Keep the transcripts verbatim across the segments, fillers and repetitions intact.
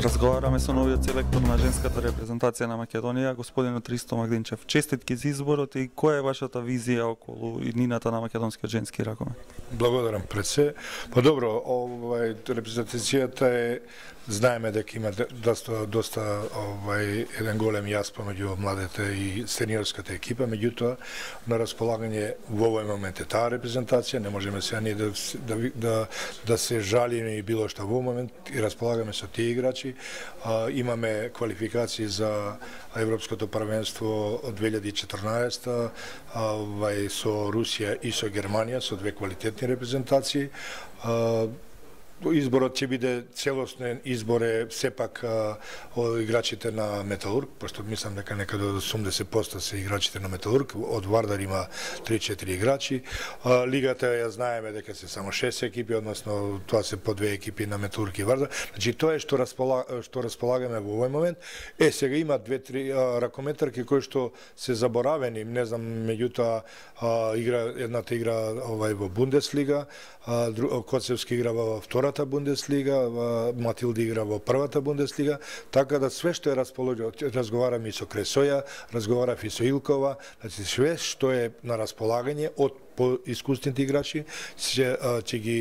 Разговараме со новиот селектор на женската репрезентација на Македонија, господинот Ристо Магдинчев. Честитки за изборот и која е вашата визија околу иднината на македонскиот женски ракомет? Благодарам пред се. Па добро, овај репрезентацијата е, знаеме дека има доста доста овај еден голем јас помеѓу младите и сениорската екипа, меѓутоа на располагање во овој момент е таа репрезентација, не можеме сега ние да да да, да се жалиме и било што во момент и располагаме со тие играчи. А, имаме квалификации за Европското првенство од две илјади и четрнаесета, овај со Русија и со Германија, со две квалитетни репрезентации. А, Изборот ќе биде целоснен избор е сепак од играчите на Металург, пошто мислам дека некаде од осумдесет проценти се играчите на Металург, од Вардар има три-четири играчи. Лигата ја знаеме дека се само шест екипи, односно тоа се по две екипи на Металург и Вардар. Значи тоа е што располага, што располагаме во овој момент. Е сега има две-три ракометарки кои што се заборавени, не знам, меѓутоа игра едната игра овај во Бундеслига, Коцевски игра во втората Бундеслига, Матилда игра во првата Бундеслига, така да све што е расположено, разговарам и со Кресоја, разговарав и со Илкова, значи све што е на располагање од по искусните играчи ќе ќе ги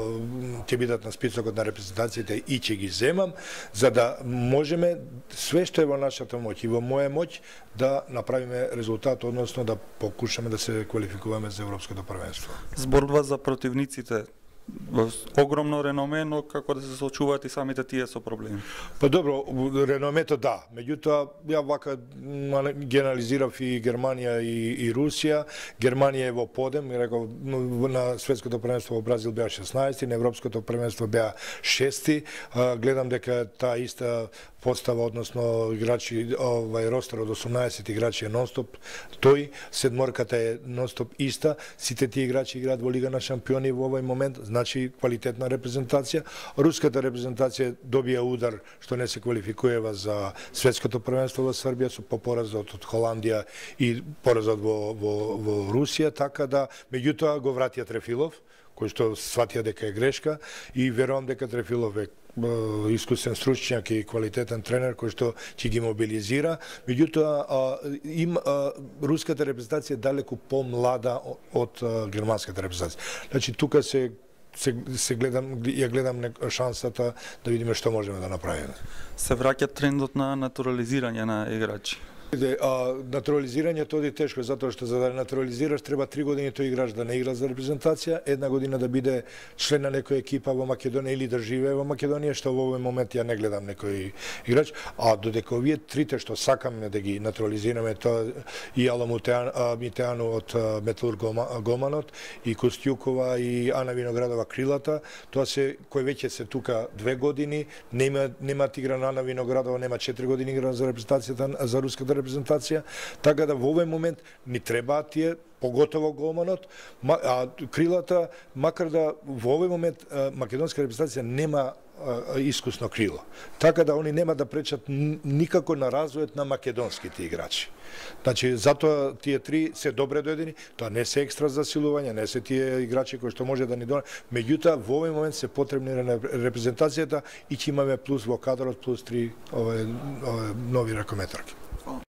ќе бидат на списокот на репрезентациите и ќе ги земам за да можеме све што е во нашата моќ и во моја моќ да направиме резултат, односно да покушаме да се квалификуваме за Европското првенство. Зборува за противниците во огромно реноме, но како да се соочуваат и самите тие со проблеми? Па добро, реномето да, меѓутоа ја вака генализирав и Германија и, и Русија. Германија е во подем, реков, на светското првенство во Бразил беа шеснаести, на Европското првенство беа шести. Гледам дека таа иста постава, односно играчи, овај ростер од осумнаесет играчи е нонстоп тој, седморката е нонстоп иста, сите тие играчи играат во Лига на шампиони во овој момент, значи квалитетна репрезентација. Руската репрезентација добија удар што не се квалификуева за светското првенство во Србија со попоразот од Холандија и поразот во, во, во Русија, така да меѓутоа го вратија Трефилов, кој што сватија дека е грешка и верувам дека Трефилов е искусен стручњак и квалитетен тренер кој што ќе ги мобилизира. Меѓутоа им руската репрезентација е далеку помлада од германската репрезентација. Значи тука се се, се гледам ја гледам шансата да видиме што можеме да направиме. Се враќа трендот на натурализирање на играчи. А, натурализирањето оди тешко, затоа што за да натурализираш треба три години тој играч да не игра за репрезентација, една година да биде член на некоја екипа во Македонија или да живее во Македонија, што во овој момент ја не гледам некој играч, а додека овие трите што сакаме да ги натурализираме, тоа и Ала Митеану од Металург Гоманот, и Костјукова и Ана Виноградова Крилата, тоа се кои веќе се тука две години, нема нема игра на Ана Виноградова, нема четири години игра за репрезентацијата за руската репрезентација, така да во овој момент ни требаат тие, поготово голманот, а Крилата, макар да во овој момент македонска репрезентација нема искусно крило. Така да они нема да пречат никако на развојот на македонските играчи. Значи, затоа тие три се добре доедени, тоа не се екстра засилување, не се тие играчи кои што може да ни донесат, меѓутоа во овој момент се потребни на репрезентацијата и ќе имаме плюс во кадрот, плюс три ове, ове нови ракометарки.